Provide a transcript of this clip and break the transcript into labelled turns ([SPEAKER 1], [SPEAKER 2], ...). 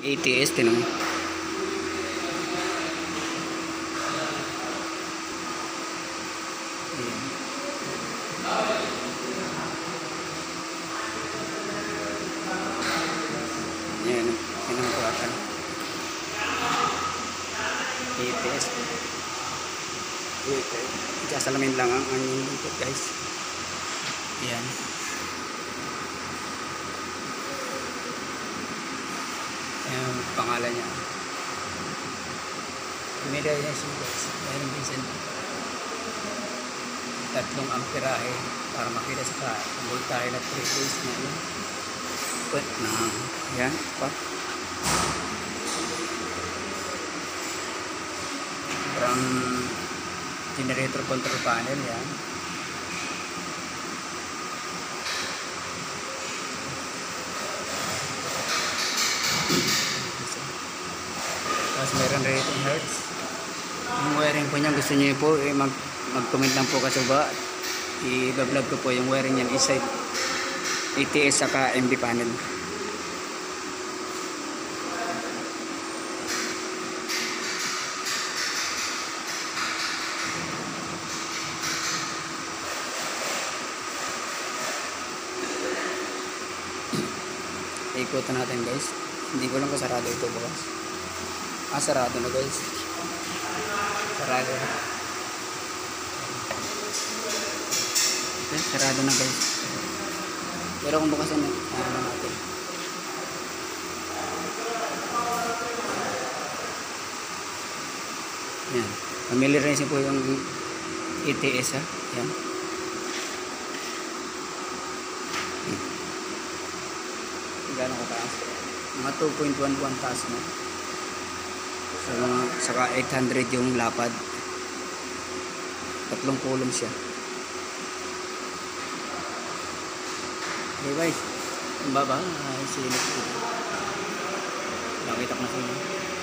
[SPEAKER 1] ATS, tinan mo. Ayan. Yan ang kuwatan. ATS. Wait. Isasalamin lang ang anyong lingkod, guys. Ayan. Ayan ang pangalan niya. Meron yan siya, guys. Meron din siya 3 amperahe para makita sa voltahe na 3 days na yun. Pwet na. Ayan. Pa. From generator control panel. Yan. Tapos meron rating hertz. Yung wiring po niya, gusto niyo po mag-comment lang po kasi ba i-vlog ko po yung wiring niyan inside ATS saka MD panel. Ikutan natin, guys. Hindi ko lang kung sarado ito bukas. Sarado na, guys. Sarado. Okay, sarado na, guys. Pero kung bukasan na natin. Yan. Familiarize po yung ATS, ha. Yan. Gano'ng kataas? Mga 2.11 taas mo. So, saka 800 yung lapad. 3 kulong siya. Okay, guys. Ang baba ay silip. Nakita ko na sa inyo.